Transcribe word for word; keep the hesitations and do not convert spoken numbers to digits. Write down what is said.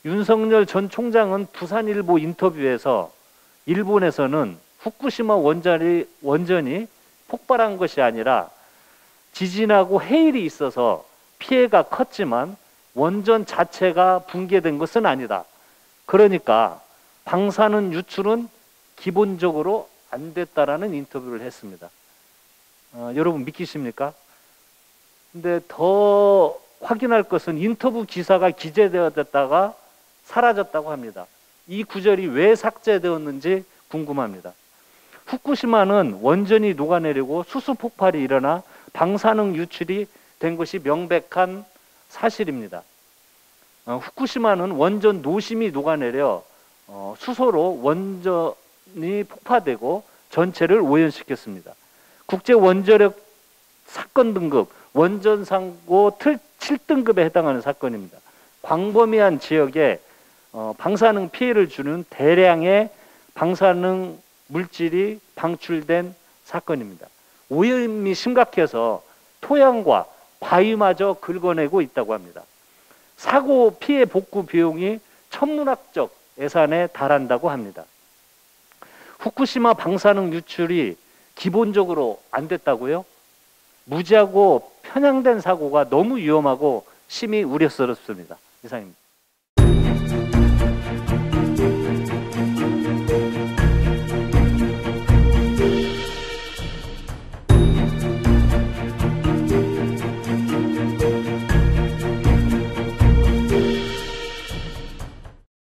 윤석열 전 총장은 부산일보 인터뷰에서 일본에서는 후쿠시마 원전이, 원전이 폭발한 것이 아니라 지진하고 해일이 있어서 피해가 컸지만 원전 자체가 붕괴된 것은 아니다. 그러니까 방사능 유출은 기본적으로 안 됐다라는 인터뷰를 했습니다. 어, 여러분 믿기십니까? 근데 더 확인할 것은 인터뷰 기사가 기재되었다가 사라졌다고 합니다. 이 구절이 왜 삭제되었는지 궁금합니다. 후쿠시마는 원전이 녹아내리고 수소 폭발이 일어나 방사능 유출이 된 것이 명백한 사실입니다. 어, 후쿠시마는 원전 노심이 녹아내려 어, 수소로 원전이 폭파되고 전체를 오염시켰습니다. 국제원자력 사건 등급 원전사고 칠 등급에 해당하는 사건입니다. 광범위한 지역에 어, 방사능 피해를 주는 대량의 방사능 물질이 방출된 사건입니다. 오염이 심각해서 토양과 바위마저 긁어내고 있다고 합니다. 사고 피해 복구 비용이 천문학적 예산에 달한다고 합니다. 후쿠시마 방사능 유출이 기본적으로 안 됐다고요? 무지하고 편향된 사고가 너무 위험하고 심히 우려스럽습니다. 이상입니다.